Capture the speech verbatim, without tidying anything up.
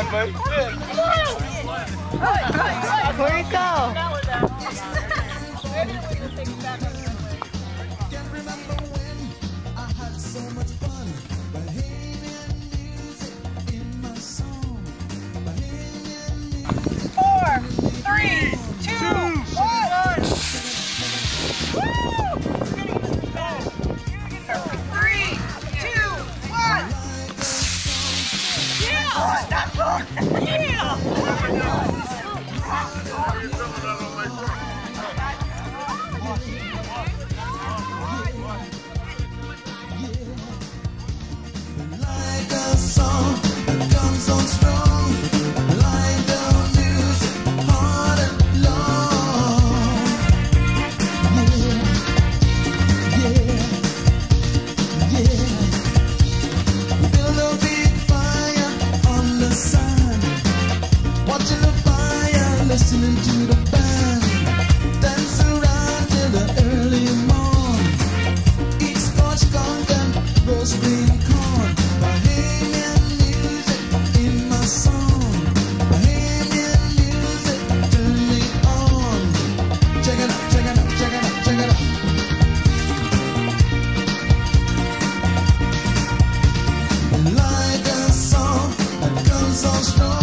on, buddy. Where'd it go? Can't remember when I had so much fun. Bahamian music in my song. Bahamian music. Four, three, two, one. Woo! Three, two, one. Yeah! That's all. Yeah! Like a song that comes on strong, like the music, hard and long. Yeah, yeah, yeah. Build a big fire on the sand, watching the fire, listening to the band, dance around till the early morn. Eat scotch conch and roast green corn. Bahamian music in my song. Bahamian music, turn me on. Check it out, check it out, check it out, check it out. Like a song that comes on strong.